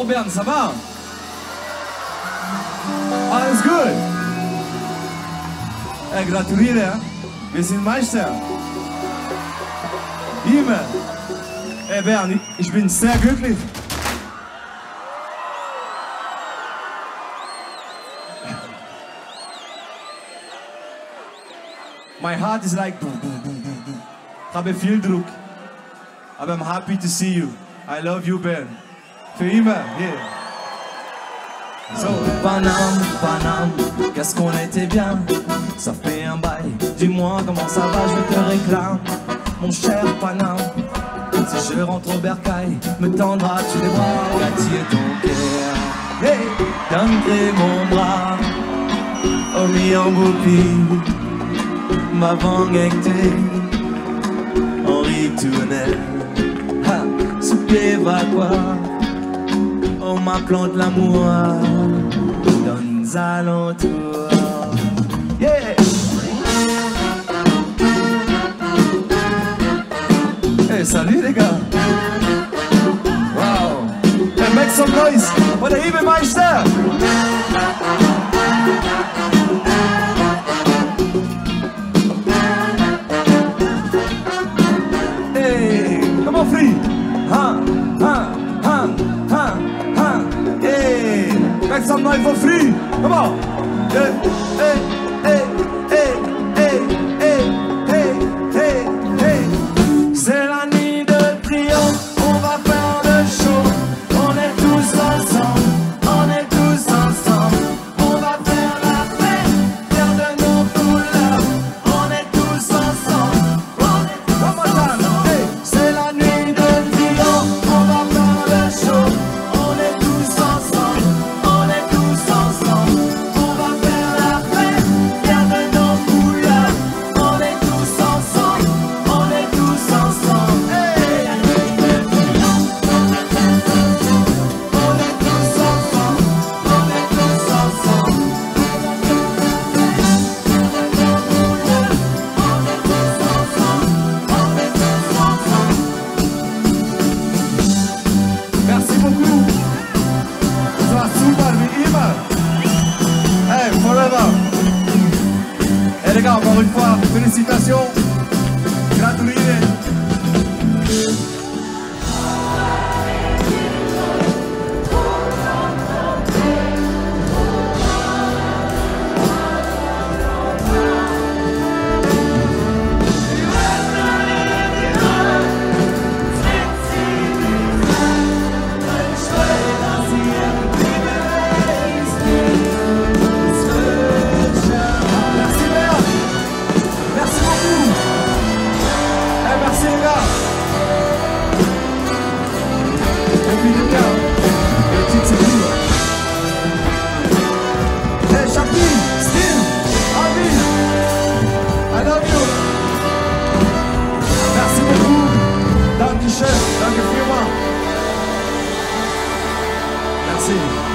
Bonjour Bern, ça va? Alles gut? Gratuliere, wir sind Meister. Immer. Bern, ich bin sehr glücklich. My heart is like... Ich habe viel Druck. Aber I'm happy to see you. I love you, Bern. Für immer, yeah. So. Paname, Paname, qu'est-ce qu'on était bien. Ça fait un bail, dis-moi comment ça va, je te réclame. Mon cher Paname, si je rentre au bercail, me tendras-tu les bras, gâtier ton cœur. Hey, donnerai mon bras, au million boupi, ma vangue actée, Henri Tournel, ha, souper va quoi. On m'implante l'amour dans les alentours. Yeah! Hey, salut les gars! Wow! Hey, make some noise for the YB-Meister! Hey, come on, free! Ha! Ha! Ha! Ha! Ha! Hey! Make some noise for free! Come on! Hey! Hey! Hey! Hey! Hey! Hey! Hey! Hey! Hey! C'est la nuit de triomphe, on va faire le show. On est tous ensemble, on est tous ensemble. On va faire la fête, faire de nos couleurs. On est tous ensemble, on est tous ensemble. Hey, c'est la nuit de triomphe, on va faire le show. On est tous ensemble, on est tous ensemble. On va faire la fête, faire de nos couleurs. On est tous ensemble, on est tous ensemble. Hey, la nuit de triomphe, on est tous ensemble, on est tous ensemble. On est tous ensemble. Merci beaucoup! Das war super, wie immer! Hey, forever! Hey les gars, encore une fois, félicitations! Gratuliere! Merci Bern! Merci beaucoup! Hey, merci les gars! Et puis les gars, le titre c'est qui? Hey, Chapi, Steve, Alvin, I love you! Merci beaucoup! Danke schön, danke vielmals! Merci!